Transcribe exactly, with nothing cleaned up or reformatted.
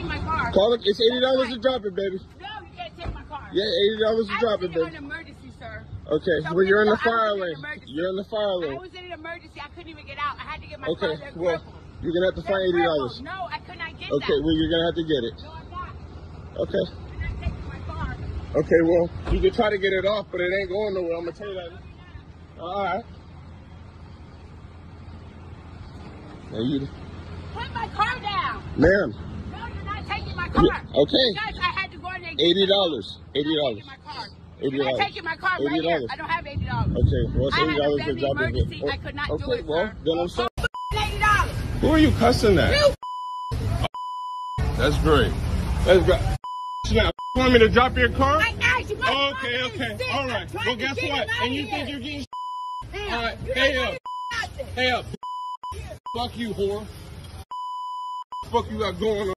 taking my car. Call it. It's eighty dollars to drop it, baby. No, you can't take my car. Yeah, eighty dollars to drop it, baby. I was in an emergency, sir. Okay, So well, you're in the so fire in lane. You're in the fire lane. I was in an emergency. I couldn't even get out. I had to get my Okay, car. well, you're going to have to find eighty dollars. No, I could not get Okay, that. well, you're going to have to get it. No, I'm not. Okay. You're not taking my car. Okay, well, you can try to get it off, but it ain't going nowhere. I'm going to tell you that. All right. Now you... Put my car down. Ma'am. No, you're not taking my car. Yeah, okay. Because I had to go in there. eighty dollars. eighty dollars. eighty dollars. You're not taking my car right here. I don't have eighty dollars. Okay, well, it's eighty dollars I to had drop an it. emergency. I could not okay, do it, well, sir. then I'm sorry. eighty dollars. Who are you cussing at? You. That's great. That's great. Now, you want me to drop your car? I asked you. Oh, okay, okay. Sick. All right. Well, guess what? And you think you're getting Damn. all right. Hey up. Hey up. Fuck you, whore. Fuck you got going on.